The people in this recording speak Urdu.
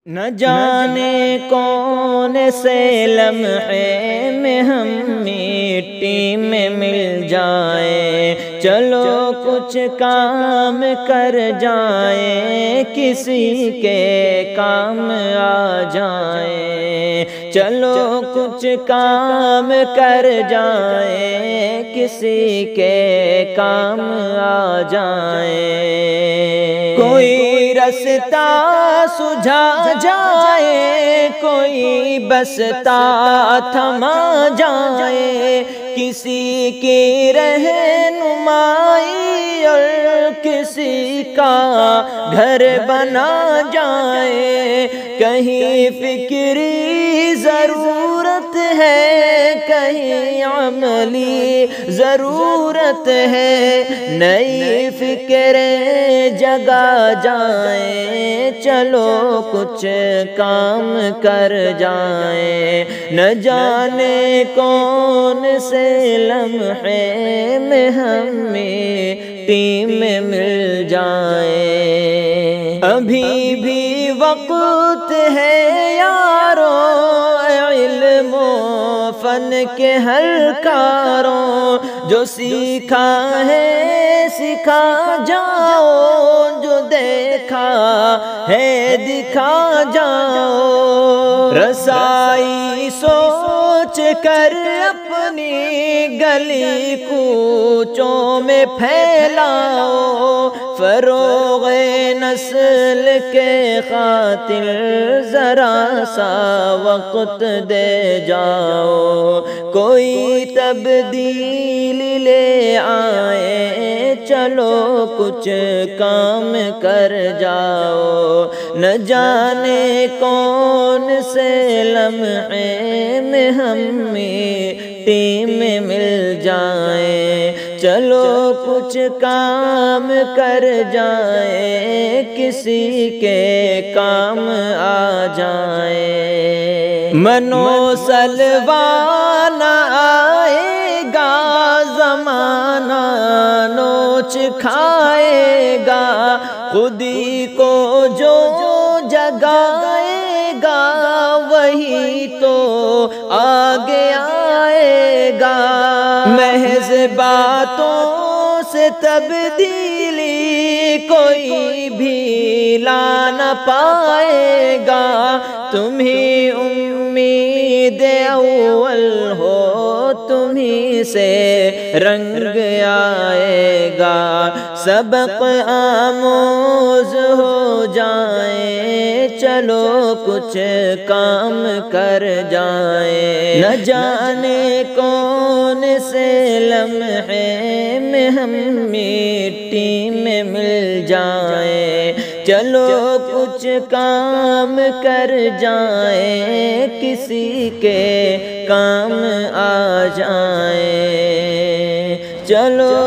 نہ جانے کون سے لمحے میں ہم مٹی میں مل جائیں، چلو کچھ کام کر جائیں، کسی کے کام آ جائیں، چلو کچھ کام کر جائیں، کسی کے کام آ جائیں۔ کوئی رستہ سجھا جائے، کوئی بستا تھما جائے، کسی کی رہنمائی اور کسی کا گھر بنا جائے۔ کہیں فکری ضرورت ہے، کہیں عملی ضرورت ہے، نئی فکریں جگا جائیں، چلو کچھ کام کر جائیں۔ نہ جانے کون سے لمحے میں ہم مٹی میں مل جائیں۔ ابھی بھی وقت ہے یارو، علم و فن کے ہر کاروں، جو سیکھا ہے سکھا جاؤ، جو دیکھا ہے دکھا جاؤ۔ رسائی سوچ کر اپنی گلی کوچوں میں پھیلاؤ، فروغ نسل کے خاطر ذرا سا وقت دے جاؤ۔ کوئی تبدیلی لے آئے، چلو کچھ کام کر جاؤ۔ نہ جانے کون سے لمحے میں ہم مٹی میں مل جائیں، چلو کچھ کام کر جائیں، کسی کے کام آ جائیں۔ منو سلوا نہ آئے گا، زمانہ نوچ کھائے گا، خودی کو جو جگائے گا، وہی تو آگے آئے گا۔ محض باتوں سے تبدیلی کوئی بھی لا نہ پائے گا، تمہیں امید اول ہو، تمہیں سے رنگ آئے گا، سبق آموز ہو جائیں، چلو کچھ کام کر جائیں۔ نہ جانے کون سے لمحے میں ہم مٹی میں مل جائیں، چلو کچھ کام کر جائیں، کسی کے کام آ جائیں، چلو